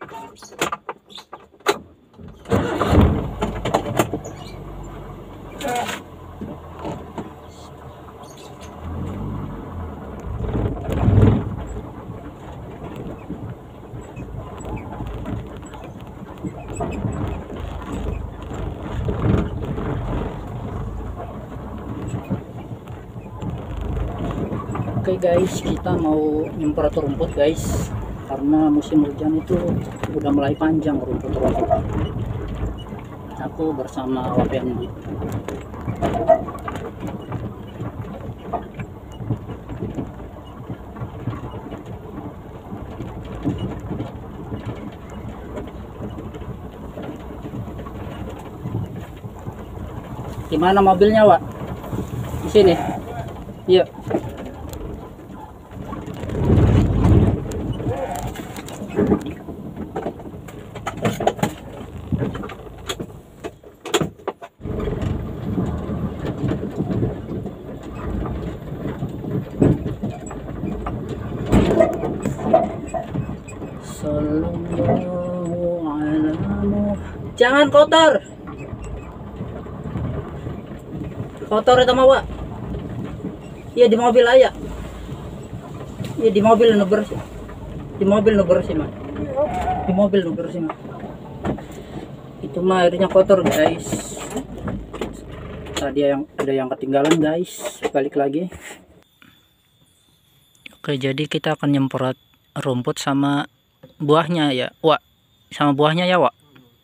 Oke guys, kita mau nyemprot rumput guys, karena musim hujan itu udah mulai panjang rumput-rumput. Aku bersama Wapendi. Gimana mobilnya, Wak? Di sini. Yuk. Jangan kotor. Kotor itu mau, Wak. Iya di mobil aja. Iya di mobil nu bersih. Di mobil nu bersih, Mak. Di mobil nu bersih, Mak. Itu mah airnya kotor, guys. Tadi ada yang ketinggalan, guys. Balik lagi. Oke, jadi kita akan nyemprot rumput sama buahnya ya, Wak. Sama buahnya ya, Wak.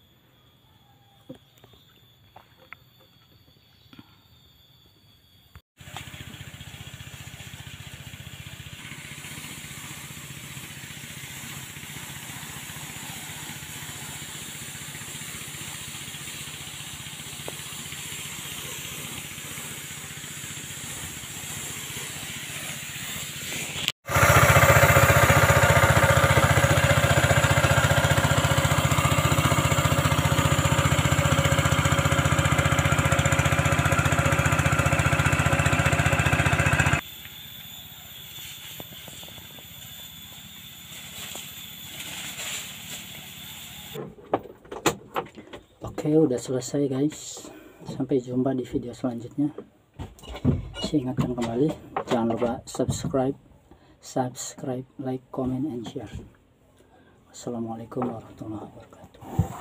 Oke, udah selesai guys. Sampai jumpa di video selanjutnya. Saya ingatkan kembali, jangan lupa subscribe, like, comment, and share. Wassalamualaikum warahmatullahi wabarakatuh.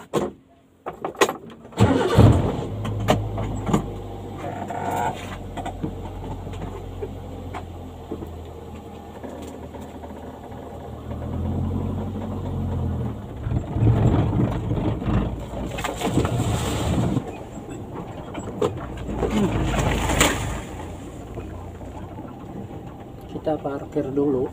Kita parkir dulu.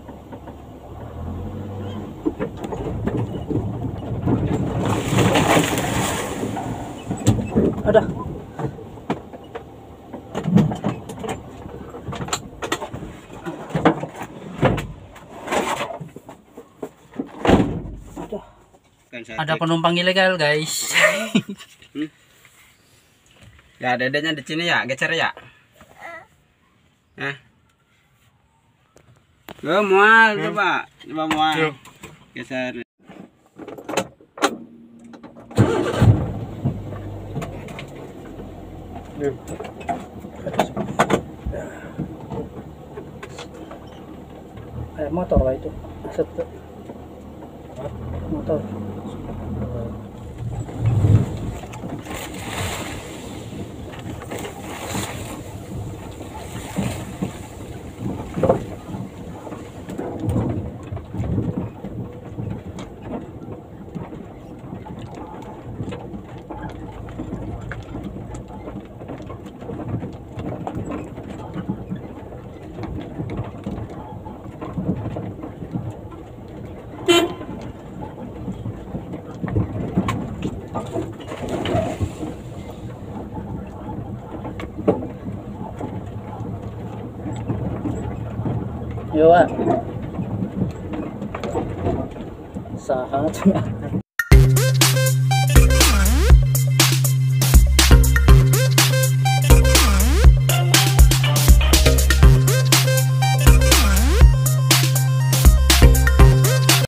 Tidak. Ada. Ada penumpang ilegal, guys. Ya, dedenya di sini ya, geser ya. Mual, coba mual. Geser. Motor lah itu. Aset motor. Yo, sahat.